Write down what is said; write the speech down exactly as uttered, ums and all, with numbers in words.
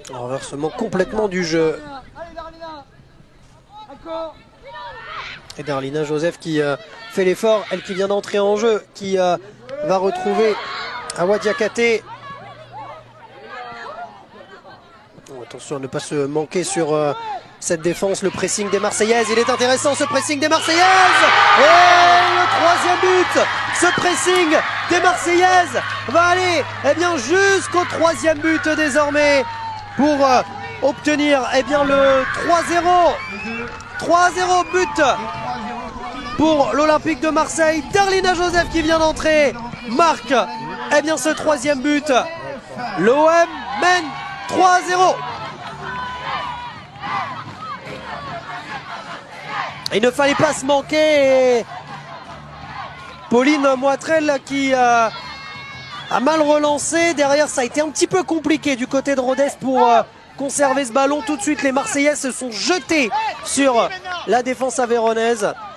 Renversement complètement du jeu. Et Darlina Joseph qui euh, fait l'effort, elle qui vient d'entrer en jeu, qui euh, va retrouver Awa Diakate. Oh, attention à ne pas se manquer sur euh, cette défense, le pressing des Marseillaises. Il est intéressant ce pressing des Marseillaises. Et le troisième but, ce pressing des Marseillaises va aller eh bien, jusqu'au troisième but désormais pour euh, obtenir eh bien, le trois zéro. trois zéro but pour l'Olympique de Marseille. Darlina Joseph qui vient d'entrer marque eh bien, ce troisième but. L'O M mène trois zéro. Il ne fallait pas se manquer. Et Pauline Moitrel qui euh, a mal relancé. Derrière, ça a été un petit peu compliqué du côté de Rodez pour euh, conserver ce ballon. Tout de suite, les Marseillais se sont jetés sur la défense aveyronnaise.